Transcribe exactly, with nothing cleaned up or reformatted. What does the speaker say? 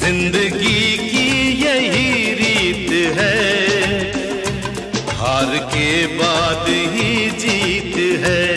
जिंदगी की यही रीत है, हार के बाद ही जीत है।